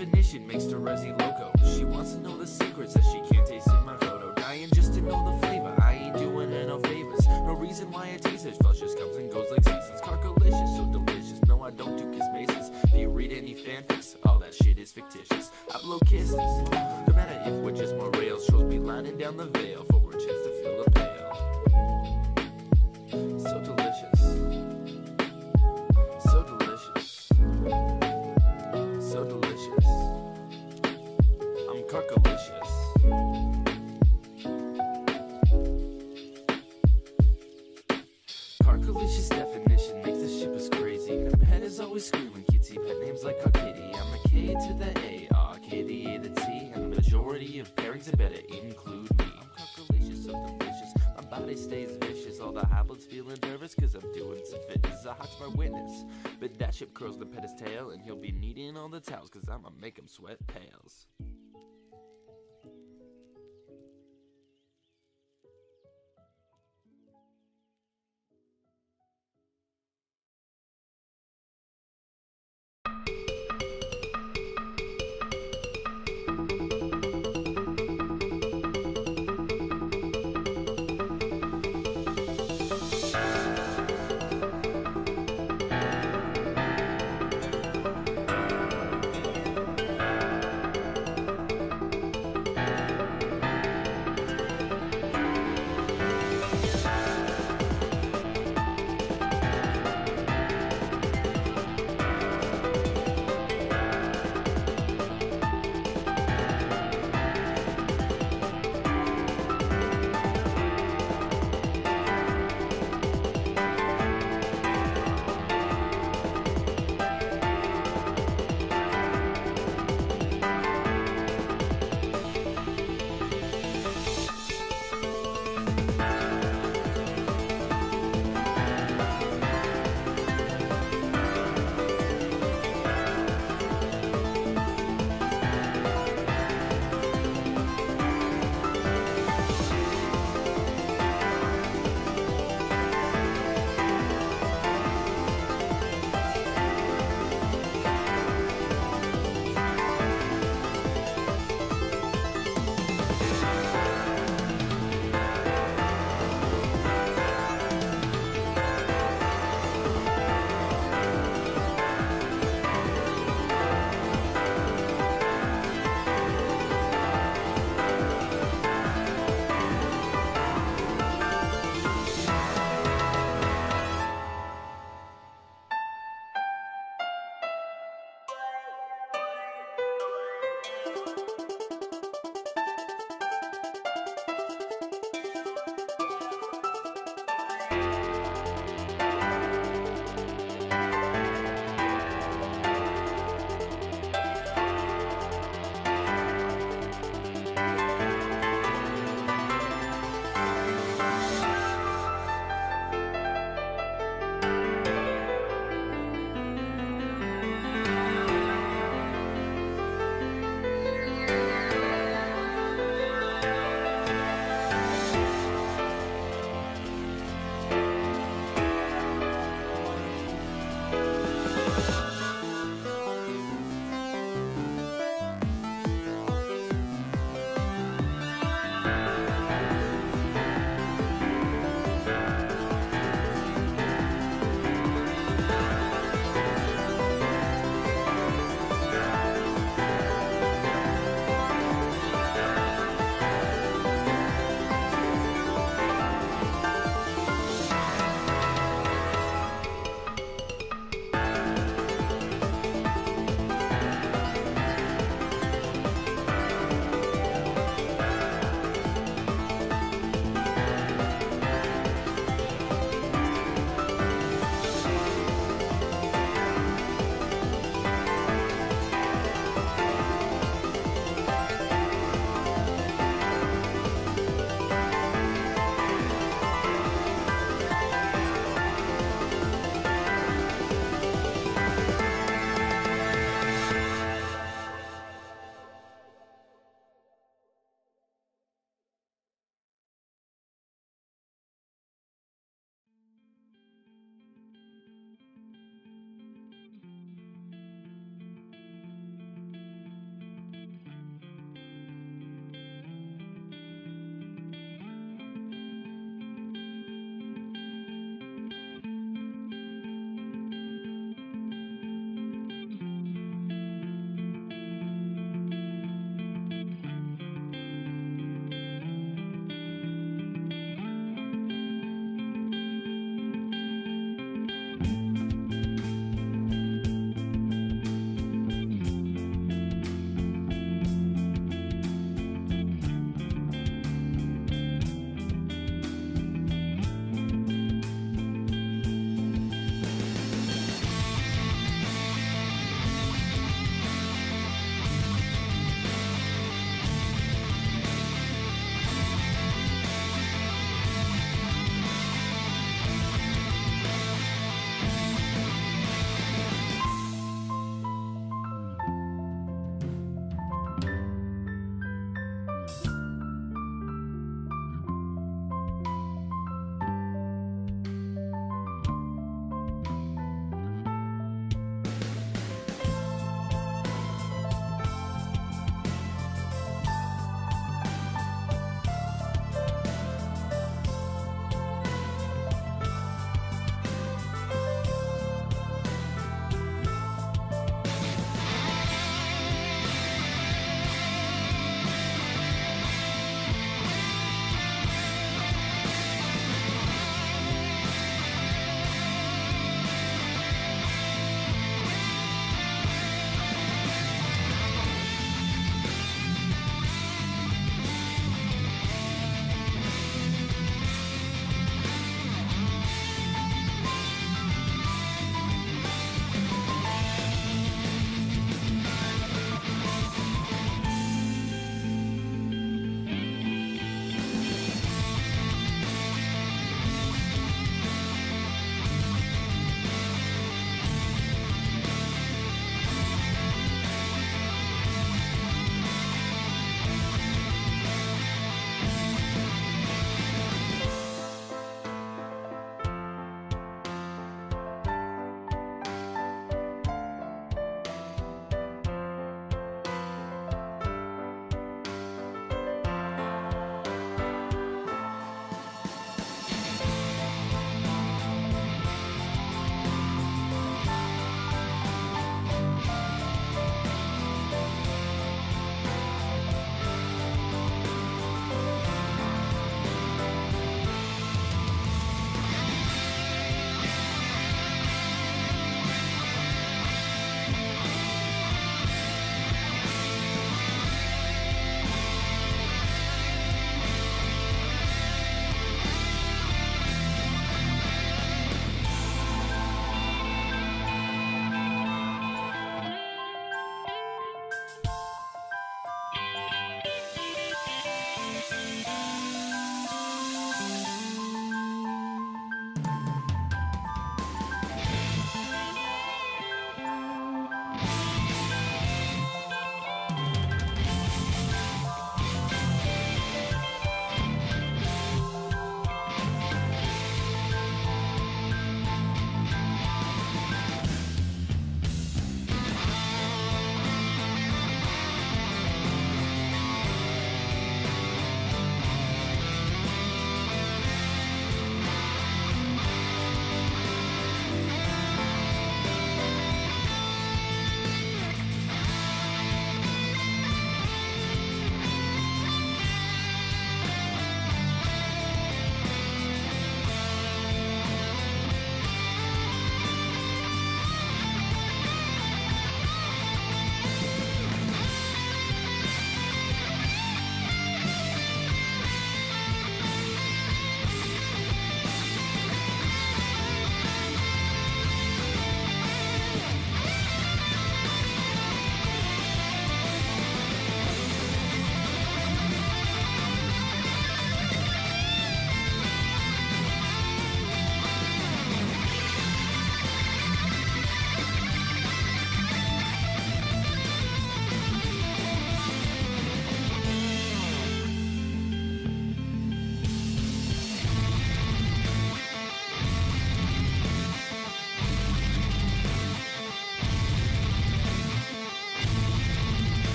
definition makes Terezi loco. She wants to know the secrets that she can't taste in my photo. Dying just to know the flavor, I ain't doing her no favors. No reason why I tease her, flesh just comes and goes like seasons. Karkalicious, so delicious, no I don't do kiss bases. If you read any fanfics, all that shit is fictitious. I blow kisses, no matter if we're just more rails. Shows be lining down the veil for a chance to fill the pail. So delicious, so delicious, so delicious. I'm Karkalicious. Karkalicious definition makes the shippers crazy. The pet is always screaming cutesy pet names like our kitty. I'm a K to the A, R, K to the A to the T, and the majority of pairings that better include me. I'm Karkalicious, so delicious. My body stays vicious. All the hoblets feeling nervous cause I'm doing some fitness. A hawk's my witness, but that ship curls the pet his tail, and he'll be needing all the towels cause I'ma make him sweat pails.